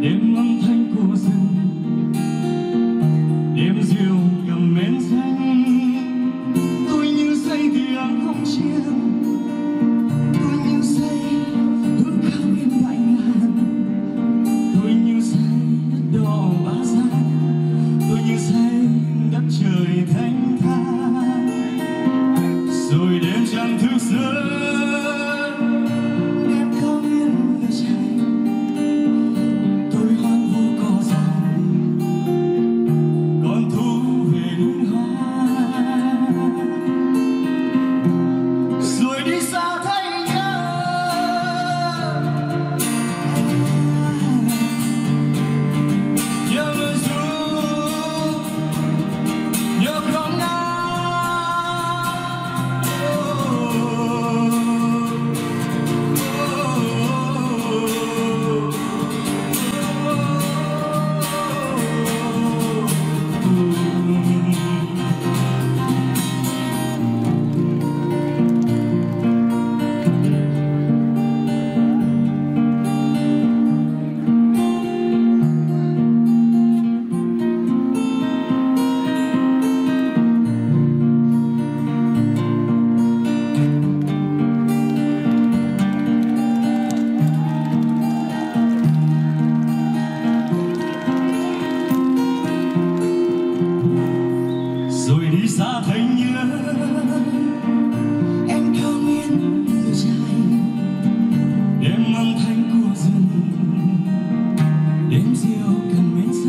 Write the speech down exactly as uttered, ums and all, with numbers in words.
đêm âm thanh của rừng, đêm diều cầm mến xanh. Tôi như say tiếng không chiêng, tôi như say hương khắc bên đại ngàn, tôi như say đất đỏ bát giác, tôi như say đất trời thanh thang. Rồi đêm trăng thức giấc, rồi đi xa thành nhớ em cao nguyên người dài, đêm âm thanh của rừng, đêm diều cần mến.